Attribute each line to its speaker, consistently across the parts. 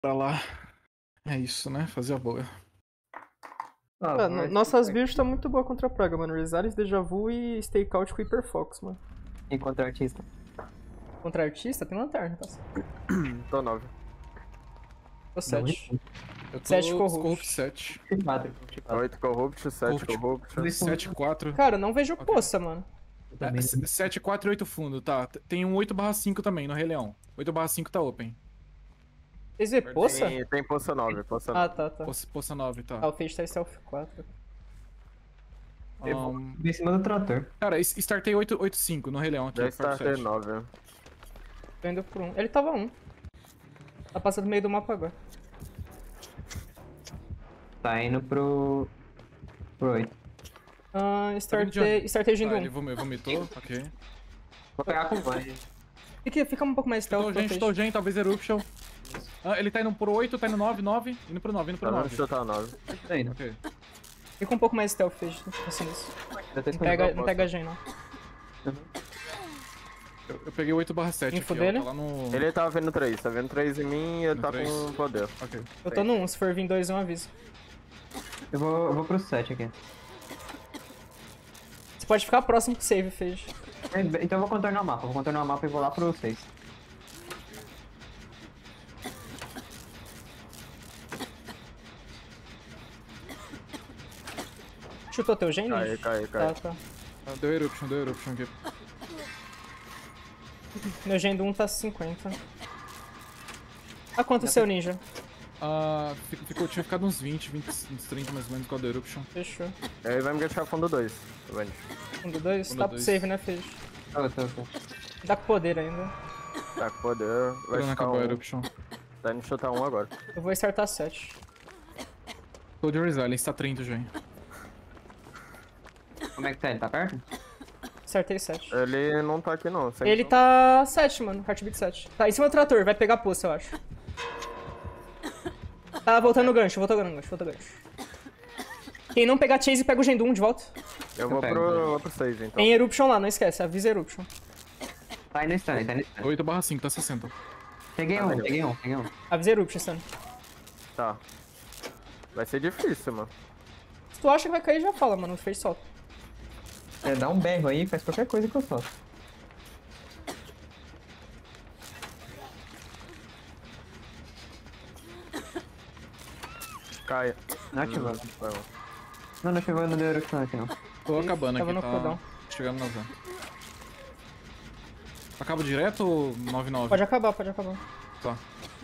Speaker 1: Pra lá. É isso, né? Fazer a boa.
Speaker 2: Nossas builds estão muito boas contra a praga, mano. Rezares, Deja Vu e Stakeout com Hyper Fox, mano.
Speaker 3: E contra artista?
Speaker 2: Contra artista, tem lanterna, tá?
Speaker 4: Tô 9.
Speaker 2: Tô 7.
Speaker 1: Eu tô
Speaker 2: 7
Speaker 1: Corrupt 7.
Speaker 4: 8 Corrupt, 7 Corrupt.
Speaker 1: 7, 4.
Speaker 2: Cara, não vejo poça, mano.
Speaker 1: 7, 4 e 8 fundo, tá. Tem um 8/5 também no Rei Leão. 8/5 tá open.
Speaker 2: Vocês vê poça?
Speaker 4: Tem poça 9, poça 9.
Speaker 2: Ah, tá.
Speaker 1: Poça 9, tá.
Speaker 2: Ah, o Fade tá Stealth 4.
Speaker 3: Eu vou subir em cima do trator.
Speaker 1: Cara, startei 8/5 no Rei Leão aqui.
Speaker 4: Já startei 9.
Speaker 2: Tô indo por 1. Ele tava 1. Tá passando no meio do mapa agora.
Speaker 3: Tá indo pro 8.
Speaker 2: Startei Gindo 1.
Speaker 1: Ele vomitou, ok.
Speaker 3: Vou pegar com o Van.
Speaker 2: Fica um pouco mais stealth.
Speaker 1: Tô gen, talvez Eruption. Ele tá indo pro 8, tá indo 9, 9. Indo pro 9, indo pro 9.
Speaker 4: Deixa eu chutar 9.
Speaker 3: Tá indo.
Speaker 1: Ok.
Speaker 2: Fica um pouco mais stealth, Fade. Assim nisso. Não pega gen, não.
Speaker 1: Eu peguei 8/7
Speaker 2: Info
Speaker 1: aqui,
Speaker 2: dele?
Speaker 1: ó. Tá lá no...
Speaker 4: Ele tá vendo 3 em mim e ele
Speaker 1: No
Speaker 4: tá
Speaker 1: 3.
Speaker 4: com poder.
Speaker 1: Ok.
Speaker 2: Eu tô no 1, se for vir 2 eu aviso.
Speaker 3: Eu vou pro 7 aqui.
Speaker 2: Você pode ficar próximo pro save, Fade.
Speaker 3: Então eu vou contornar o mapa. Vou contornar o mapa e vou lá pro 6.
Speaker 2: Chutou teu gen, Ninja?
Speaker 4: Cai.
Speaker 2: Tá.
Speaker 1: Deu Eruption aqui.
Speaker 2: Meu gen do 1 tá 50. A quanto o seu Ninja?
Speaker 1: Tinha ficado uns 20, uns 30 mais ou menos com a do Eruption.
Speaker 2: Fechou.
Speaker 4: Ele vai me deixar fundo 2. Tá vendo?
Speaker 2: Fundo 2?
Speaker 1: Fundo
Speaker 2: Tá pro
Speaker 1: dois.
Speaker 2: save, né, Fade?
Speaker 3: Tô.
Speaker 2: Dá com poder ainda.
Speaker 4: Tá com poder. Vai
Speaker 1: Não
Speaker 4: chutar
Speaker 1: acabou a
Speaker 4: 1.
Speaker 1: Eruption.
Speaker 4: Tá indo chutar 1 agora.
Speaker 2: Eu vou startar 7.
Speaker 1: Tô de Resilience, tá 30 gen.
Speaker 3: Como é que tá? Ele tá perto?
Speaker 2: Startei 7.
Speaker 4: Ele não tá aqui não. sem
Speaker 2: Ele
Speaker 4: som.
Speaker 2: tá 7, mano. Heartbeat 7. Tá em cima do trator, vai pegar poça, eu acho. Tá voltando o gancho, voltou o gancho. Quem não pegar chase, pega o gen do 1 de volta.
Speaker 4: Eu vou pro 6 então.
Speaker 2: Tem Eruption lá, não esquece, avisa Eruption.
Speaker 3: Tá indo stun.
Speaker 1: 8/5, tá 60.
Speaker 3: Peguei um.
Speaker 2: Avisa Eruption, Stan.
Speaker 4: Tá. Vai ser difícil, mano.
Speaker 2: Se tu acha que vai cair, já fala, mano. Fez solta.
Speaker 3: Dá um berro aí, faz qualquer coisa que eu faço.
Speaker 4: Cai.
Speaker 3: Não ativou.
Speaker 4: Vai lá.
Speaker 3: Não ativou, não deu erupção aqui não.
Speaker 1: Tô acabando
Speaker 2: Tava
Speaker 1: aqui,
Speaker 2: no cooldown.
Speaker 1: chegando na van. Acaba direto ou 9/9?
Speaker 2: Pode acabar.
Speaker 1: Tá.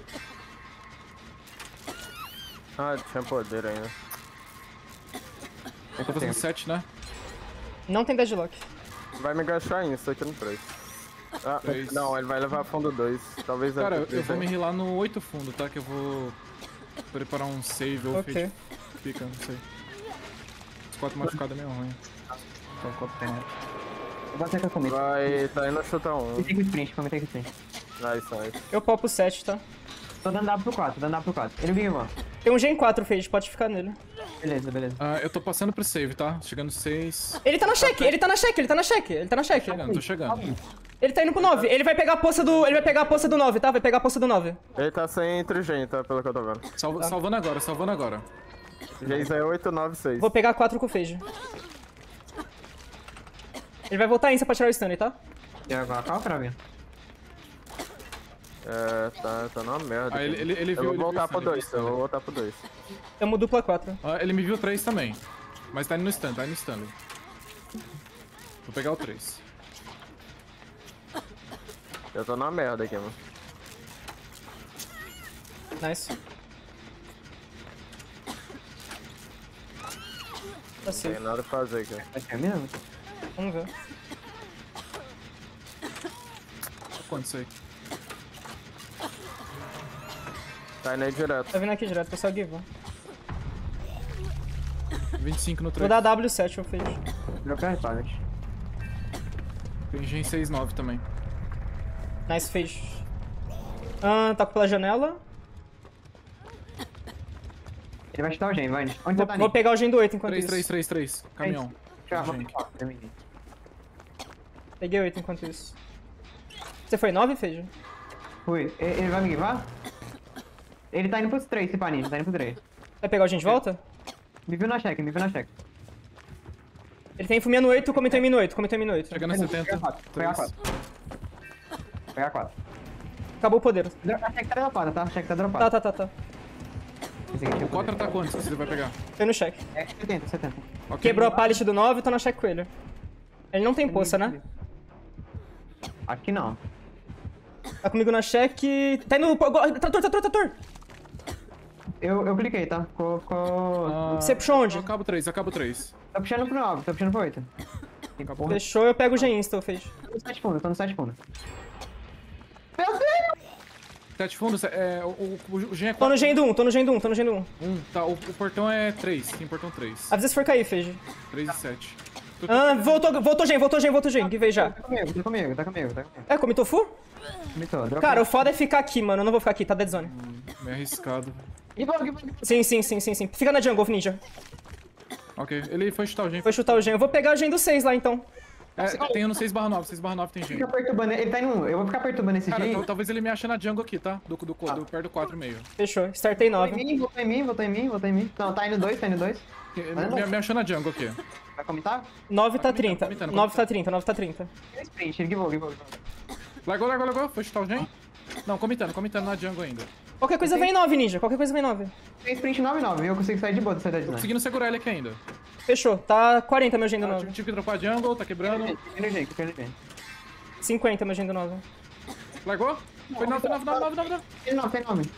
Speaker 4: Tinha poder ainda.
Speaker 1: Eu tô fazendo 7, né?
Speaker 2: Não tem deadlock.
Speaker 4: Vai me agachar isso aqui no 3.
Speaker 1: Três.
Speaker 4: Não, ele vai levar fundo 2. Talvez
Speaker 1: Cara,
Speaker 4: ele
Speaker 1: eu vou me healar no 8 fundo, tá? Que eu vou preparar um save ou
Speaker 2: Ok.
Speaker 1: fade. Fica, não sei. Os 4 machucados é meio ruim.
Speaker 3: Tô com o pé. Eu vou atacar comigo.
Speaker 4: Tá indo chutar 1.
Speaker 3: Comentei com sprint.
Speaker 4: Nice.
Speaker 2: Eu popo 7, tá?
Speaker 3: Tô dando W pro 4. Ele vinha, mano.
Speaker 2: Tem um gen 4, Fade, pode ficar nele.
Speaker 3: Beleza.
Speaker 1: Eu tô passando pro save, tá? Chegando 6.
Speaker 2: Ele tá na check.
Speaker 1: Tô chegando.
Speaker 2: Ele tá indo pro 9. Ele vai pegar a poça do 9, tá? Vai pegar a poça do 9.
Speaker 4: Ele tá sem trigem, tá? Pelo que eu tô vendo.
Speaker 1: Salvando agora.
Speaker 4: Geis é 8, 9, 6.
Speaker 2: Vou pegar 4 com o Fade. Ele vai voltar insta pra tirar o stun, tá?
Speaker 3: E agora qual pra mim?
Speaker 4: Tá numa merda.
Speaker 1: Ele viu.
Speaker 4: Eu
Speaker 1: ele
Speaker 4: vou
Speaker 1: viu
Speaker 4: voltar
Speaker 1: o
Speaker 4: pro
Speaker 1: stun,
Speaker 4: 2, eu vou voltar pro 2.
Speaker 2: Tamo dupla 4.
Speaker 1: Ele me viu 3 também. Mas tá indo no stun, Vou pegar o 3.
Speaker 4: Eu tô na merda aqui, mano.
Speaker 2: Nice. Tá
Speaker 4: Não
Speaker 2: safe.
Speaker 4: tem nada pra fazer aqui.
Speaker 3: Vai ser mesmo?
Speaker 2: Vamos ver.
Speaker 1: Quanto isso aí?
Speaker 4: Tá indo aí direto.
Speaker 2: Tá vindo aqui direto, pessoal give.
Speaker 1: 25 no 3.
Speaker 2: Vou dar W7, eu fiz.
Speaker 3: Trocar as pallet.
Speaker 1: Tem gen 6/9 também.
Speaker 2: Nice, fez. Tá pela janela.
Speaker 3: Ele vai chutar o gen, vai. Onde tá
Speaker 2: Vou pegar o gen do 8 enquanto isso.
Speaker 1: 3. Caminhão.
Speaker 3: Tchau,
Speaker 1: Gen.
Speaker 2: Peguei 8 enquanto isso. Você foi 9, Feijão?
Speaker 3: Fui. Ele vai me guivar? Ele tá indo pros 3, esse paninho, tá indo pros 3.
Speaker 2: Vai pegar a gente de volta?
Speaker 3: Me viu na check, me viu na check.
Speaker 2: Ele tem fumia no 8, comentou em mim no 8, comentou em mim no 8.
Speaker 1: Chegando a 70.
Speaker 3: Pegar
Speaker 1: 3.
Speaker 3: 4. Pegar 4.
Speaker 2: Acabou o poder.
Speaker 3: A check tá dropada, tá? A check tá dropada.
Speaker 2: Tá.
Speaker 3: Esse aqui
Speaker 1: O 4 tá quanto? Se você vai pegar.
Speaker 2: Tô no check.
Speaker 3: É 70, 70.
Speaker 1: Ok.
Speaker 2: Quebrou a pallet do 9 e tô na check com ele. Ele não tem poça, né?
Speaker 3: Aqui não.
Speaker 2: Tá comigo na check. Tá indo. Trator!
Speaker 3: Eu cliquei, tá? Ficou...
Speaker 2: Você puxou onde?
Speaker 1: Acabo 3, acabo 3.
Speaker 3: Tá puxando pro 9, tá puxando pro 8.
Speaker 1: Acabou.
Speaker 2: Fechou, eu pego o Gen Insta, fez.
Speaker 3: Tô no 7 fundo, tô no 7 fundo.
Speaker 1: 7 fundos, o Gen é
Speaker 2: Tô
Speaker 1: 4.
Speaker 2: no Gen do 1, tô no Gen do 1.
Speaker 1: Tá, o portão é 3. Tem portão 3.
Speaker 2: Avisa se for cair, fez.
Speaker 1: 3 e 7.
Speaker 2: Ah, voltou Gen, que veio já.
Speaker 3: Tá comigo.
Speaker 2: É, comitou full?
Speaker 3: Comitou, dropa.
Speaker 2: Cara, o foda é ficar aqui, mano. Eu não vou ficar aqui, tá dead zone.
Speaker 1: Meio arriscado.
Speaker 2: Sim. Fica na jungle, ninja.
Speaker 1: Ok, ele foi chutar o Gen.
Speaker 2: Vou chutar o Gen. Eu vou pegar o Gen do 6 lá, então.
Speaker 1: Tem um no 6/9. 6/9 tem Gen.
Speaker 3: Fica perturbando, ele tá em 1. Eu vou ficar perturbando esse
Speaker 1: Cara,
Speaker 3: jeito.
Speaker 1: talvez ele me ache na jungle aqui, tá? Perto do 4,5.
Speaker 2: Fechou. Startei 9.
Speaker 3: Votou em mim. Não, tá indo 2.
Speaker 1: Me achou na jungle aqui.
Speaker 3: Vai comentar?
Speaker 2: 9 tá
Speaker 1: comentando,
Speaker 2: 30.
Speaker 1: comentando.
Speaker 2: 9 tá 30.
Speaker 3: Tem sprint, ele givou.
Speaker 1: Largou. Foi chutar o Gen? Não, comentando na jungle ainda.
Speaker 2: Qualquer coisa vem 9, ninja. Qualquer coisa vem 9.
Speaker 3: Tem sprint 9-9, eu consigo sair de boa dessa idade.
Speaker 1: Conseguindo segurar ele aqui ainda.
Speaker 2: Fechou. Tá 40 meu Gen do
Speaker 1: Ah,
Speaker 2: 9.
Speaker 1: tive que dropar a jungle, tá quebrando.
Speaker 2: 50 meu Gen do 9.
Speaker 1: Largou? Foi 9.
Speaker 3: Tem 9.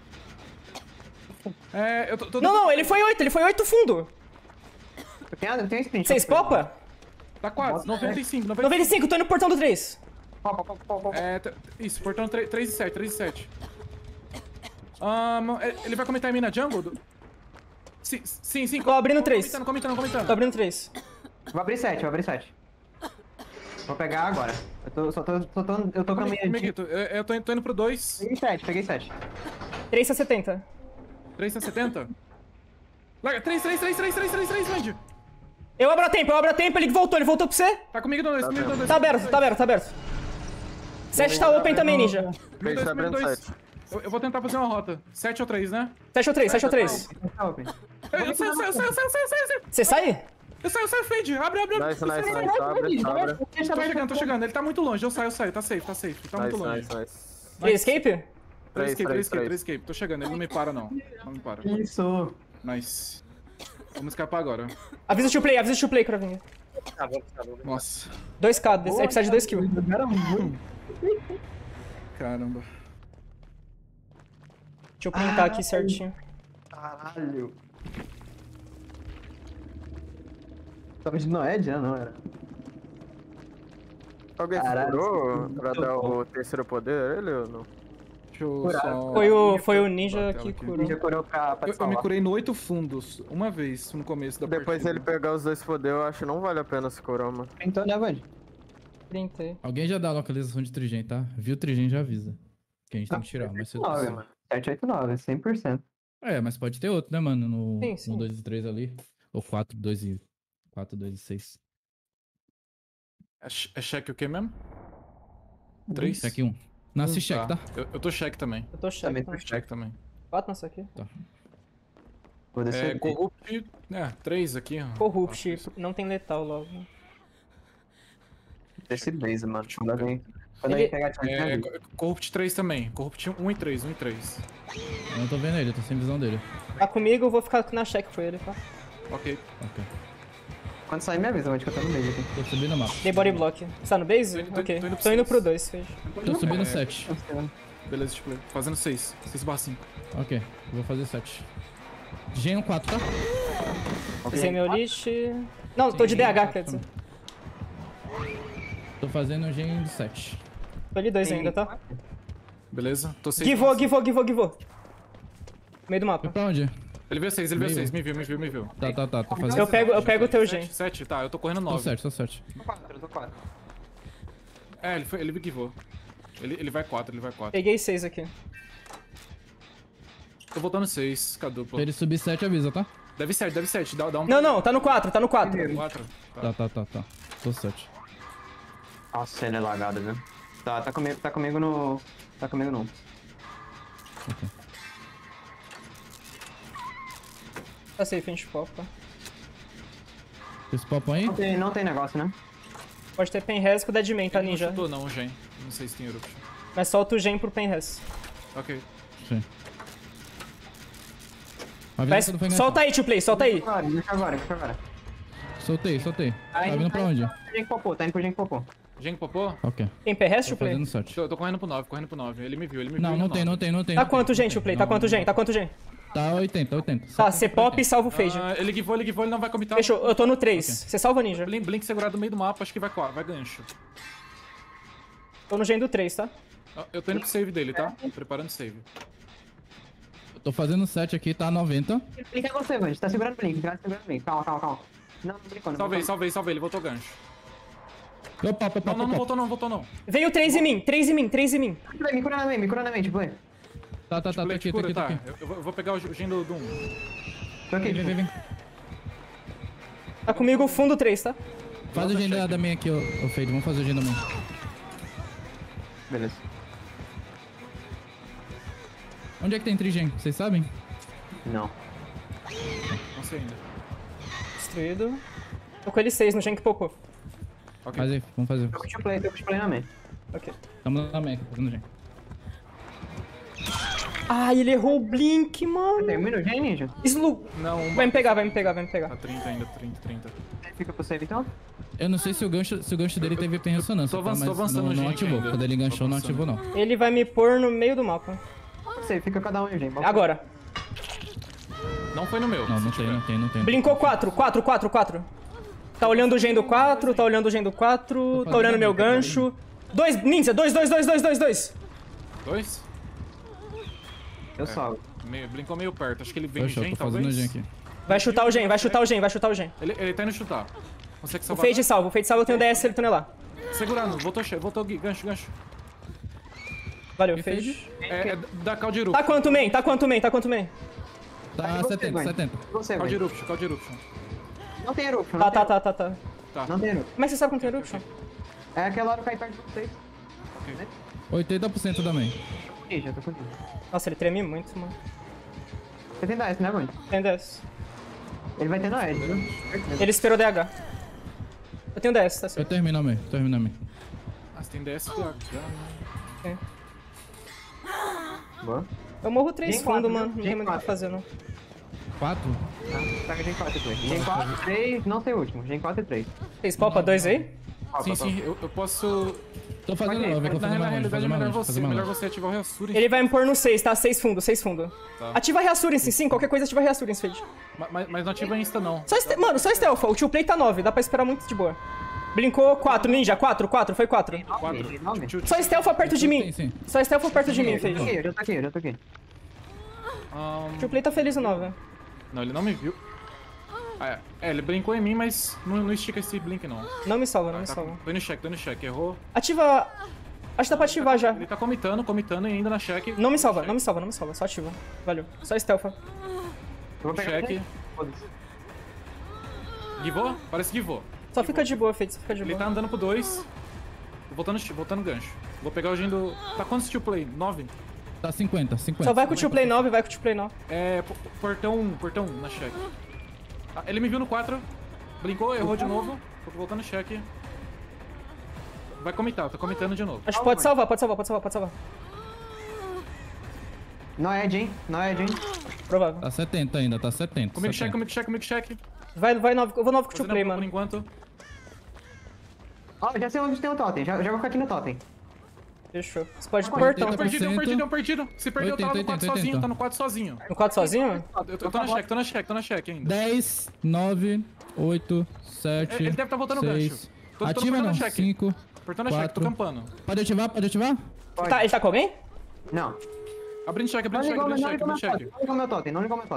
Speaker 1: Eu tô...
Speaker 2: Não, ele foi 8 fundo.
Speaker 3: Tem um sprint.
Speaker 2: Vocês popa?
Speaker 1: Tá quase, 95.
Speaker 2: 95, tô indo pro portão do 3.
Speaker 1: Isso, portão 3 e 7. Ele vai comentar em mim na jungle? Sim.
Speaker 2: Tô abrindo 3.
Speaker 1: Comentando.
Speaker 2: Tô abrindo 3.
Speaker 3: Vou abrir 7. Vou pegar agora. Eu tô caminhando.
Speaker 1: Amiguito, eu tô indo pro 2.
Speaker 3: Peguei 7.
Speaker 2: 3 a 70.
Speaker 1: 3 tá 70? Larga, 3, Land.
Speaker 2: Eu abro a tempo, ele voltou pra você?
Speaker 1: Tá comigo no 2,
Speaker 2: Tá aberto. 7 tá open também, ninja.
Speaker 4: Fez tá abrindo 7.
Speaker 1: Eu vou tentar fazer uma rota. 7 ou 3, né?
Speaker 2: 7 ou 3.
Speaker 1: Eu saio.
Speaker 2: Você sai?
Speaker 1: Eu saio, fade. Abre.
Speaker 4: Nice. Abre.
Speaker 1: Tô chegando. Ele tá muito longe. Eu saio. Tá safe. Tá muito longe.
Speaker 4: Nice.
Speaker 2: Escape?
Speaker 1: 3 escape. Tô chegando. Ele não me para, não. Não me para.
Speaker 3: Isso.
Speaker 1: Nice. Vamos escapar agora.
Speaker 2: Avisa o to play, Cravinho.
Speaker 1: Nossa.
Speaker 2: 2k, aí precisa de 2 kills.
Speaker 1: Caramba.
Speaker 2: Deixa eu printar aqui certinho.
Speaker 3: Caralho. Tava de Noed? Não era.
Speaker 4: Alguém segurou pra dar o terceiro poder ele ou não?
Speaker 1: Deixa eu
Speaker 3: Curado.
Speaker 1: só...
Speaker 2: Foi o ninja
Speaker 1: Bateu
Speaker 2: que
Speaker 1: aqui.
Speaker 2: curou.
Speaker 3: Já curou pra te
Speaker 1: Eu me
Speaker 3: salvar.
Speaker 1: curei no 8 fundos. Uma vez no começo da
Speaker 4: Depois
Speaker 1: partida.
Speaker 4: ele pegar os dois poder, eu acho que não vale a pena se curar, mano.
Speaker 3: Então, né, Vand?
Speaker 2: Printei.
Speaker 5: Alguém já dá a localização de Trigen, tá? Viu Trigen, já avisa. Que a gente tem que tirar, mas
Speaker 3: 9, mano. 789, 100%.
Speaker 5: É, mas pode ter outro, né, mano? No
Speaker 2: Sim.
Speaker 5: 1, 2 e 3 ali. Ou 4, 2 e 6.
Speaker 1: É check o quê mesmo? 3?
Speaker 5: Check 1. Nasce check, tá?
Speaker 1: Eu tô check também.
Speaker 2: Eu tô check.
Speaker 3: Também
Speaker 2: Tá?
Speaker 3: tô
Speaker 1: Check também.
Speaker 2: 4 nessa aqui.
Speaker 3: Vou descer.
Speaker 1: Corrupt... 3 aqui, ó.
Speaker 2: Corrupt, não tem letal logo.
Speaker 3: Desce base, mano. Quando alguém
Speaker 2: Ele-
Speaker 3: pegar a chance,
Speaker 1: Corrupt 3 também. Corrupt 1 e 3, 1 e 3.
Speaker 5: Eu não tô vendo ele, eu tô sem visão dele.
Speaker 2: Tá comigo, eu vou ficar na check com ele, tá?
Speaker 1: Ok.
Speaker 5: Ok.
Speaker 3: quando sair me avisa, Vand, que eu tô no meio aqui.
Speaker 5: Tô subindo o mapa.
Speaker 2: Dei body block. Você tá no base?
Speaker 1: Tô
Speaker 2: Ok.
Speaker 1: indo pro
Speaker 2: Tô indo
Speaker 1: seis.
Speaker 2: pro 2, fez.
Speaker 5: Tô subindo 7.
Speaker 1: Beleza, tipo, fazendo 6. 6/5.
Speaker 5: Ok, vou fazer 7. Gen 4, tá?
Speaker 2: Usei meu list. Não, tô de DH, quer dizer.
Speaker 5: Tô fazendo Gen de 7.
Speaker 2: Tô de 2 ainda, tá?
Speaker 1: Beleza? Tô 6.
Speaker 2: Givou. Meio do
Speaker 5: Foi
Speaker 2: mapa.
Speaker 5: pra onde?
Speaker 1: Ele veio 6,
Speaker 5: Meio.
Speaker 1: Me viu.
Speaker 5: Tá, tô fazendo.
Speaker 2: Eu pego o teu gen.
Speaker 1: 7, tá, eu tô correndo
Speaker 5: Tô
Speaker 1: 9.
Speaker 5: 7, tô 7.
Speaker 3: Eu tô 4.
Speaker 1: Ele givou. Ele vai 4.
Speaker 2: Peguei 6 aqui.
Speaker 1: Tô voltando 6, com a dupla.
Speaker 5: Se ele subir 7, avisa, tá?
Speaker 1: Deve 7. Dá um...
Speaker 2: Não, tá no 4.
Speaker 1: 4.
Speaker 5: Tá. Tô 7.
Speaker 3: Nossa, ele é lagado, viu? Tá comigo no... Tá comigo não.
Speaker 5: Ok.
Speaker 2: Tá safe, a gente popa.
Speaker 5: Esse papo aí?
Speaker 3: Não tem negócio, né?
Speaker 2: Pode ter pen res com o Deadman, tá,
Speaker 1: Ele
Speaker 2: ninja?
Speaker 1: Não chutou não, Gen. Não sei se tem Eruption.
Speaker 2: Mas solta o gen pro pen res.
Speaker 1: Ok.
Speaker 5: Sim.
Speaker 2: Mas, solta aí, tio play, solta aí.
Speaker 3: Deixa agora.
Speaker 5: Soltei. Tá vindo pra onde?
Speaker 3: Tá indo pro Gen Popô.
Speaker 1: Gen popô?
Speaker 5: Ok.
Speaker 2: Tem pen res,
Speaker 5: Tô
Speaker 2: tio play?
Speaker 5: fazendo 7.
Speaker 1: Eu tô correndo pro 9. Ele me viu,
Speaker 5: Não, não tem.
Speaker 2: Tá quanto gen, tio play? Tá quanto gen?
Speaker 5: Tá 80.
Speaker 2: Tá, você pop e salva o fade.
Speaker 1: Ele givou, ele não vai comitar.
Speaker 2: Fechou, eu tô no 3. Você salva, ninja.
Speaker 1: Blink segurado no meio do mapa, acho que vai gancho.
Speaker 2: Tô no gen do 3, tá?
Speaker 1: Eu tô indo pro save dele, tá? Tô preparando o save.
Speaker 5: Eu tô fazendo 7 aqui, tá 90.
Speaker 3: Blink é você, mano. Tá segurando o Blink. Calma. Não brincou, não.
Speaker 1: Salvei, ele voltou gancho.
Speaker 5: Eu papo.
Speaker 1: Não voltou não.
Speaker 2: Veio 3 em mim.
Speaker 3: Me cura na mente, Play.
Speaker 5: Tá aqui.
Speaker 1: Eu vou pegar o gen do 1.
Speaker 3: Tô aqui,
Speaker 5: Vem.
Speaker 2: Tá comigo o fundo 3, tá?
Speaker 5: Faz o gen da main aqui, ô Fade. Vamos fazer o gen da main.
Speaker 3: Beleza.
Speaker 5: Onde é que tem trigen? Vocês sabem?
Speaker 3: Não.
Speaker 1: Não sei ainda.
Speaker 2: Destruído. Tô com ele 6 no gen que popou.
Speaker 1: Ok.
Speaker 5: Faz aí, vamos fazer.
Speaker 3: Tô com o play na mente.
Speaker 2: Ok.
Speaker 5: Tamo na main aqui, fazendo gen.
Speaker 2: Ai, ele errou o blink, mano.
Speaker 3: Termina o Gen, Ninja?
Speaker 2: Slu.
Speaker 1: Não,
Speaker 2: Vai me pegar.
Speaker 1: Tá 30 ainda, 30.
Speaker 3: Fica pro save, então?
Speaker 5: Eu não sei se o gancho dele teve pen ressonância,
Speaker 1: Tô
Speaker 5: tá? Mas
Speaker 1: avançando no
Speaker 5: não
Speaker 1: gen
Speaker 5: ativou.
Speaker 1: ainda.
Speaker 5: Quando ele ganchou, não
Speaker 1: Tô
Speaker 5: ativou, não.
Speaker 2: Ele vai me pôr no meio do mapa.
Speaker 3: Você fica cada um em Gen.
Speaker 2: Agora.
Speaker 1: Não foi no meu.
Speaker 5: Não tem.
Speaker 2: Blinkou 4. Tá olhando o gen do 4, tá olhando meu gancho. 2, ninja, 2.
Speaker 1: 2?
Speaker 3: Eu salvo.
Speaker 1: Blinkou meio perto. Acho que ele vem
Speaker 5: Fechou,
Speaker 1: gen,
Speaker 5: tô fazendo
Speaker 1: talvez.
Speaker 5: gen aqui.
Speaker 2: Vai chutar o gen.
Speaker 1: Ele tá indo chutar. Consegue
Speaker 2: O
Speaker 1: salvar?
Speaker 2: fade salva, eu tenho DS se ele tunelar.
Speaker 1: Segurando, voltou gancho.
Speaker 2: Valeu,
Speaker 5: E
Speaker 2: fade.
Speaker 1: É da Call de Eruption.
Speaker 2: Tá quanto main?
Speaker 5: Tá
Speaker 3: você,
Speaker 5: 70.
Speaker 3: Gwen. Você,
Speaker 1: Call de
Speaker 3: velho.
Speaker 1: Eruption.
Speaker 3: Não tem Eruption.
Speaker 2: Tá.
Speaker 3: Não tem Eruption.
Speaker 2: Como é que você sabe quanto tem eruption?
Speaker 3: É aquela hora que cai perto de vocês.
Speaker 5: 80% da main.
Speaker 3: Ih, já tô contigo.
Speaker 2: Nossa, ele treme muito, mano.
Speaker 3: Você tem DS, né, Gwen?
Speaker 2: Tem DS.
Speaker 3: Ele vai ter no Edge, viu?
Speaker 2: Ele esperou DH. Eu tenho DS, tá
Speaker 5: Eu
Speaker 2: certo.
Speaker 5: termino a main.
Speaker 1: Ah, você tem DSPH, né?
Speaker 3: Boa.
Speaker 2: Eu morro 3
Speaker 3: Gen
Speaker 2: fundo,
Speaker 3: 4,
Speaker 2: mano. Não
Speaker 3: Gen
Speaker 2: tem muito o que
Speaker 3: 4.
Speaker 2: fazer, não.
Speaker 5: 4?
Speaker 3: Pega Gen 4 e 3. Gen 4 e 3, não tem último. Gen 4 e 3.
Speaker 2: Vocês popa 2 aí?
Speaker 1: Sim, eu posso...
Speaker 5: Tô fazendo
Speaker 3: Ok,
Speaker 5: não, vem que eu
Speaker 1: Na
Speaker 5: fazer uma
Speaker 1: realidade é melhor
Speaker 5: round.
Speaker 1: você ativar o Reassure.
Speaker 2: Ele vai me pôr no 6, tá? 6 fundo.
Speaker 1: Tá.
Speaker 2: Ativa Reassurance, sim. Qualquer coisa ativa Reassurance, Fade.
Speaker 1: Mas não ativa Insta, não.
Speaker 2: Mano, só stealth. O tio play tá 9, dá pra esperar muito de boa. Blinkou 4, ninja. 4, foi 4.
Speaker 1: 4.
Speaker 2: Só stealth perto de mim.
Speaker 5: Sim.
Speaker 2: Só stealth perto de mim, Fade.
Speaker 3: Eu já tô aqui.
Speaker 2: O tio play tá feliz no 9.
Speaker 1: Não, ele não me viu. Ele brincou em mim, mas não estica esse blink, não.
Speaker 2: Não me salva, não me
Speaker 1: Tá,
Speaker 2: salva.
Speaker 1: tô indo check, errou.
Speaker 2: Ativa... Acho que dá pra ativar já.
Speaker 1: Ele tá comitando e ainda na check.
Speaker 2: Não me salva. Só ativa. Valeu. Só stealth.
Speaker 3: Eu vou pegar
Speaker 1: Check.
Speaker 3: Foda-se.
Speaker 1: Givou? Parece que givou.
Speaker 2: Só fica de boa, Fade. Só fica de
Speaker 1: Ele
Speaker 2: boa.
Speaker 1: tá andando pro 2. Voltando gancho. Vou pegar o gen do... Tá quantos steel play? 9?
Speaker 5: Tá 50.
Speaker 2: Só vai com o tio play 9, vai com o tio play 9.
Speaker 1: Portão na check. Ele me viu no 4. Blinkou, errou de novo. Tô voltando check. Vai comitar, tô comitando de novo.
Speaker 2: Acho que pode salvar.
Speaker 3: Não é Edge, hein?
Speaker 2: Provável.
Speaker 5: Tá 70 ainda, tá 70.
Speaker 1: Comigo
Speaker 5: 70.
Speaker 1: check.
Speaker 2: Vai 9. Eu vou 9 com o tio
Speaker 1: Fazendo
Speaker 2: play,
Speaker 1: por
Speaker 2: mano.
Speaker 1: enquanto.
Speaker 3: Ó, já sei onde tem o totem. Já vou ficar aqui no totem.
Speaker 2: Fechou. Você pode ir pro
Speaker 5: 80%.
Speaker 2: portão.
Speaker 1: Perdido. Se perdeu, tá lá no 4 sozinho. Tá no 4 sozinho.
Speaker 2: No 4 sozinho?
Speaker 1: Eu tô na check ainda.
Speaker 5: 10, 9, 8, 7,
Speaker 1: Ele deve tá voltando o
Speaker 5: 6.
Speaker 1: gancho. Tô
Speaker 5: Ativa
Speaker 1: portando
Speaker 5: não,
Speaker 1: a check.
Speaker 5: 5.
Speaker 1: Portando a check, tô
Speaker 5: 4.
Speaker 1: campando.
Speaker 5: Pode ativar?
Speaker 3: Pode.
Speaker 2: Ele tá com alguém?
Speaker 3: Não.
Speaker 1: Abrindo check.
Speaker 3: Não ligou meu totem.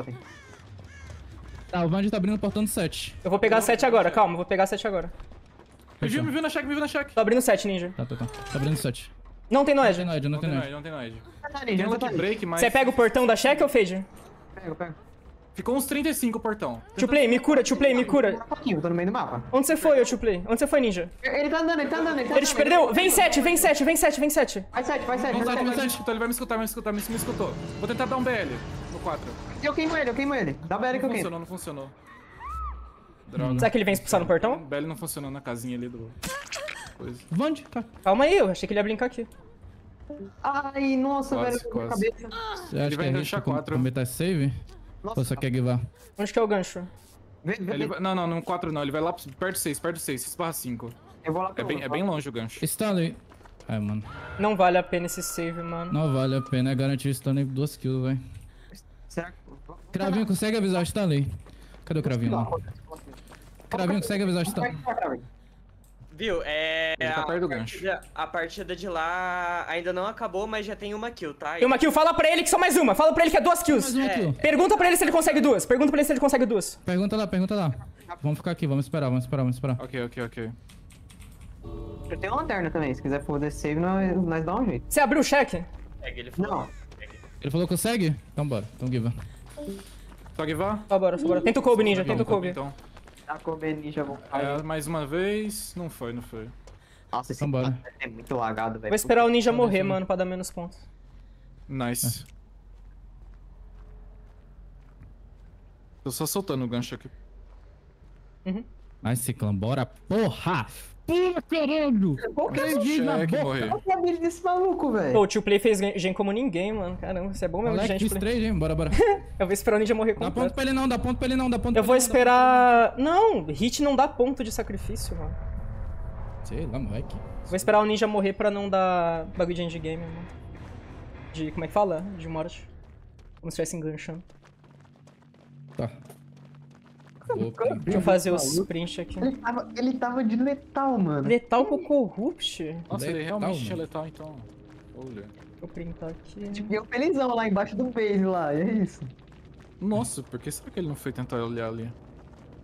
Speaker 5: Tá, o Vand tá abrindo o portão do 7.
Speaker 2: Eu vou pegar 7 agora, calma. Vou pegar 7 agora.
Speaker 1: Me viu na check.
Speaker 2: Tô abrindo 7, ninja.
Speaker 5: Tá abrindo 7.
Speaker 2: Não tem
Speaker 5: Não
Speaker 2: noise.
Speaker 5: tem noide, não tem noide.
Speaker 1: Não tem noide.
Speaker 3: Tá
Speaker 1: Tem um lucky break, mas...
Speaker 2: Você pega o portão da check ou Fade?
Speaker 3: Pega.
Speaker 1: Ficou uns 35 o portão.
Speaker 2: Tio play, me cura.
Speaker 3: Um pouquinho, tô no meio do mapa.
Speaker 2: Onde você foi, ô tio play? Onde você foi, ninja?
Speaker 3: Ele tá andando.
Speaker 2: Ele te perdeu? Vem 7.
Speaker 3: Vai 7.
Speaker 1: Então ele vai me escutar. Me escutou. Vou tentar dar um BL. No 4.
Speaker 3: Eu queimo ele. Dá BL que eu queimo.
Speaker 1: Não funcionou. Droga.
Speaker 2: Será que ele vem expulsar no portão?
Speaker 1: O BL não funcionou na casinha ali do... Coisa.
Speaker 5: Onde? Tá.
Speaker 2: Calma aí, eu achei que ele ia brincar aqui.
Speaker 3: Ai, nossa,
Speaker 1: Quase,
Speaker 3: velho, minha
Speaker 1: quase.
Speaker 3: cabeça.
Speaker 5: Você acha que
Speaker 1: vai
Speaker 5: é
Speaker 1: enganchar
Speaker 5: risco
Speaker 1: 4.
Speaker 5: cometer save?
Speaker 3: Nossa.
Speaker 5: Ou só quer givar?
Speaker 2: Onde que é o gancho?
Speaker 3: Vê.
Speaker 1: Não, no 4 não. Ele vai lá perto do 6, 6/5.
Speaker 3: Eu vou lá
Speaker 1: É bem longe o gancho.
Speaker 5: Stanley. Ai, mano.
Speaker 2: Não vale a pena esse save, mano.
Speaker 5: Não vale a pena garantir o Stanley 2 kills, velho.
Speaker 3: Será que...
Speaker 5: Cravinho, consegue avisar o Stanley? Cadê o Cravinho lá? Cravinho, consegue avisar o Stanley?
Speaker 6: Viu?
Speaker 1: Ele tá perto do gancho.
Speaker 6: A partida de lá ainda não acabou, mas já tem uma kill, tá?
Speaker 2: Tem uma kill, fala pra ele que só mais uma. Fala pra ele que é 2 kills.
Speaker 5: Mais uma kill.
Speaker 2: Pergunta pra ele se ele consegue 2. Pergunta pra ele se ele consegue 2.
Speaker 5: Pergunta lá. Vamos ficar aqui, vamos esperar.
Speaker 1: Ok.
Speaker 3: Eu tenho uma lanterna também, se quiser poder save, nós dá um jeito.
Speaker 2: Você abriu o cheque?
Speaker 6: Pega, ele falou.
Speaker 3: Não.
Speaker 5: Ele falou que consegue? Então bora, então giva.
Speaker 1: Só givar?
Speaker 2: Só bora. Tenta o Kobe, Ninja, tenta o Kobe.
Speaker 1: Então.
Speaker 3: Tá com o Ninja, vou
Speaker 1: Mais uma vez. Não foi.
Speaker 3: Nossa, esse
Speaker 5: Vambora.
Speaker 3: cara é muito lagado, velho.
Speaker 2: Vou esperar o Ninja morrer, mano, pra dar menos pontos.
Speaker 1: Nice. Tô só soltando o gancho aqui.
Speaker 5: Vai, Ciclão, bora, porra! Porra, caralho!
Speaker 3: Qual que é o
Speaker 1: Cheque, morrer.
Speaker 3: Qual que é a build desse maluco, velho?
Speaker 2: Pô, o tio Play fez gen como ninguém, mano. Caramba, isso é bom mesmo de
Speaker 5: Moleque,
Speaker 2: gente
Speaker 5: fiz
Speaker 2: play.
Speaker 5: 3, hein? Bora.
Speaker 2: Eu vou esperar o Ninja morrer
Speaker 5: Dá ponto
Speaker 2: completo.
Speaker 5: pra ele não, dá ponto pra ele não.
Speaker 2: Eu vou esperar... Não, hit não dá ponto de sacrifício, mano.
Speaker 5: Sei lá, moleque.
Speaker 2: Vou esperar o Ninja morrer pra não dar bagulho de endgame, mano. De... como é que fala? De morte. Como se estivesse enganchando.
Speaker 5: Tá.
Speaker 2: Deixa eu fazer os sprint aqui.
Speaker 3: Ele tava de letal, mano.
Speaker 2: Letal com Corrupt?
Speaker 1: Nossa, ele
Speaker 5: Letal,
Speaker 1: realmente
Speaker 5: mano.
Speaker 1: tinha letal, então. Olha.
Speaker 2: Deixa eu printar aqui.
Speaker 3: E eu felizão lá embaixo do base lá, e é isso.
Speaker 1: Nossa, por que será que ele não foi tentar olhar ali?